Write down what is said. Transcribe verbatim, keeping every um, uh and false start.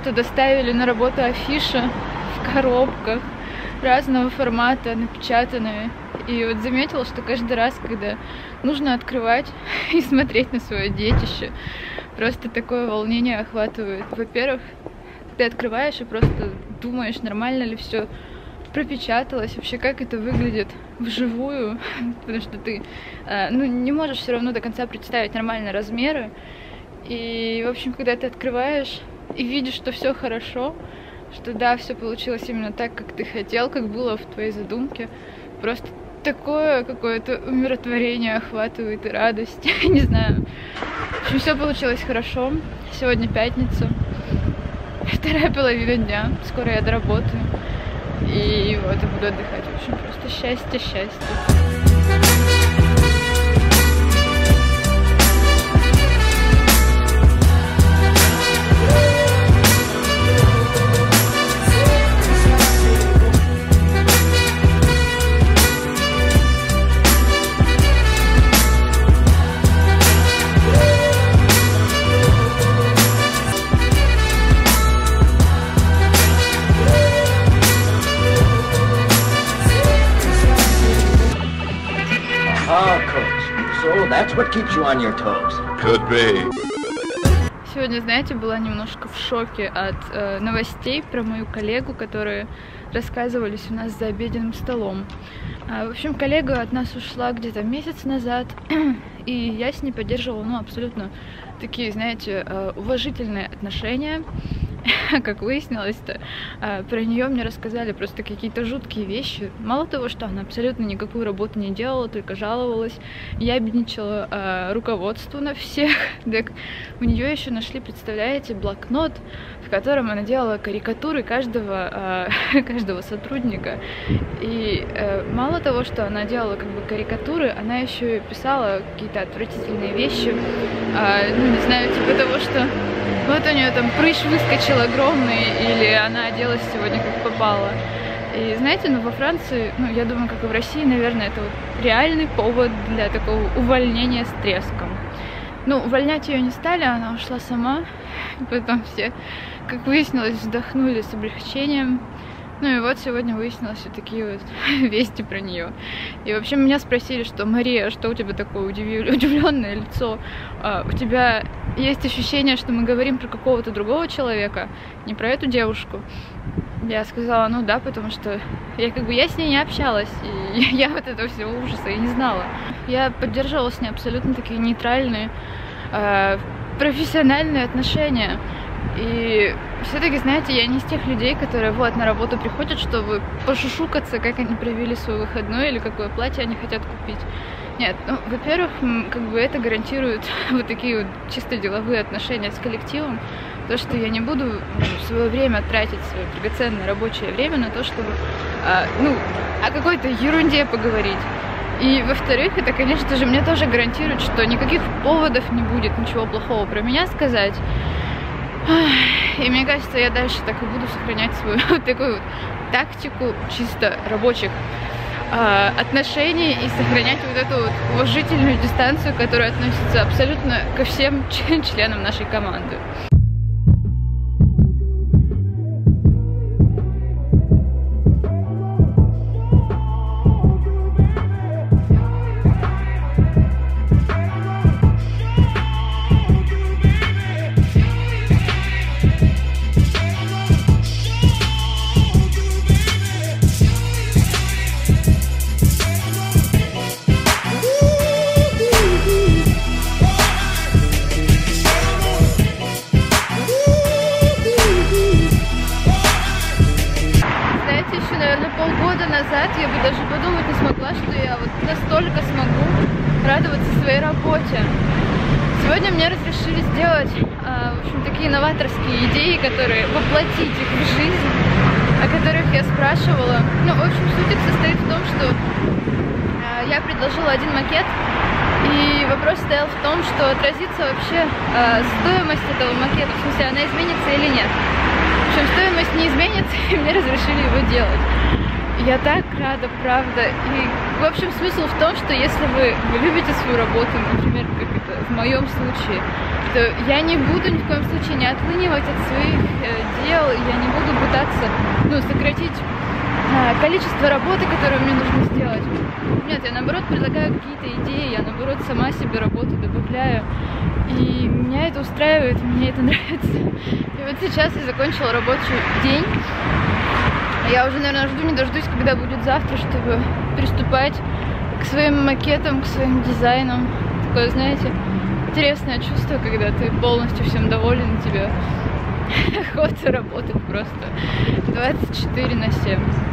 что доставили на работу афиши в коробках разного формата, напечатанные. И вот заметила, что каждый раз, когда нужно открывать и смотреть на свое детище, просто такое волнение охватывает. Во-первых, ты открываешь и просто думаешь, нормально ли все пропечаталось, вообще как это выглядит вживую, потому что ты э, ну, не можешь все равно до конца представить нормальные размеры. И, в общем, когда ты открываешь и видишь, что все хорошо, что да, все получилось именно так, как ты хотел, как было в твоей задумке, просто такое какое-то умиротворение охватывает и радость, не знаю. В общем, все получилось хорошо. Сегодня пятница, вторая половина дня, скоро я доработаю. И вот, и буду отдыхать. В общем, просто счастье, счастье. That's what keeps you on your toes. Could be. Сегодня, знаете, была немножко в шоке от э, новостей про мою коллегу, которые рассказывались у нас за обеденным столом. А, в общем, коллега от нас ушла где-то месяц назад, и я с ней поддерживала, ну, абсолютно такие, знаете, э, уважительные отношения. Как выяснилось-то, про нее мне рассказали просто какие-то жуткие вещи. Мало того, что она абсолютно никакую работу не делала, только жаловалась, ябедничала э, руководству на всех. Так у нее еще нашли, представляете, блокнот, в котором она делала карикатуры каждого, э, каждого сотрудника. И э, мало того, что она делала как бы карикатуры, она еще и писала какие-то отвратительные вещи. Э, ну, не знаю, типа того, что вот у нее там прыщ выскочил огромный, или она оделась сегодня как попало. И знаете, ну во Франции, ну я думаю, как и в России, наверное, это вот реальный повод для такого увольнения с треском. Ну, увольнять ее не стали, она ушла сама. И потом все, как выяснилось, вздохнули с облегчением. Ну и вот сегодня выяснилось все такие вот вести про нее. И вообще меня спросили, что Мария, что у тебя такое удивленное лицо? А, у тебя есть ощущение, что мы говорим про какого-то другого человека, не про эту девушку? Я сказала, ну да, потому что я как бы я с ней не общалась, и я вот этого всего ужаса и не знала. Я поддерживала с ней абсолютно такие нейтральные, э, профессиональные отношения. И все-таки, знаете, я не из тех людей, которые вот на работу приходят, чтобы пошушукаться, как они провели свой выходной или какое платье они хотят купить. Нет, ну, во-первых, как бы это гарантирует вот такие вот чисто деловые отношения с коллективом. То, что я не буду свое время тратить, свое драгоценное рабочее время на то, чтобы, а, ну, о какой-то ерунде поговорить. И, во-вторых, это, конечно же, мне тоже гарантирует, что никаких поводов не будет ничего плохого про меня сказать. И мне кажется, я дальше так и буду сохранять свою вот такую вот тактику чисто рабочих э, отношений и сохранять вот эту вот уважительную дистанцию, которая относится абсолютно ко всем членам нашей команды. Полгода назад я бы даже подумать не смогла, что я вот настолько смогу радоваться своей работе. Сегодня мне разрешили сделать, в общем, такие новаторские идеи, которые воплотить их в жизнь, о которых я спрашивала. Ну, в общем, суть их состоит в том, что я предложила один макет, и вопрос стоял в том, что отразится вообще стоимость этого макета, в смысле, она изменится или нет. В общем, стоимость не изменится, и мне разрешили его делать. Я так рада, правда. И, в общем, смысл в том, что если вы, вы любите свою работу, например, как это в моем случае, я не буду ни в коем случае не отлынивать от своих э, дел, я не буду пытаться, ну, сократить э, количество работы, которую мне нужно сделать. Нет, я наоборот предлагаю какие-то идеи, я наоборот сама себе работу добавляю. И меня это устраивает, мне это нравится. И вот сейчас я закончила рабочий день. Я уже, наверное, жду не дождусь, когда будет завтра, чтобы приступать к своим макетам, к своим дизайнам. Такое, знаете, интересное чувство, когда ты полностью всем доволен, тебе охота работать просто двадцать четыре на семь.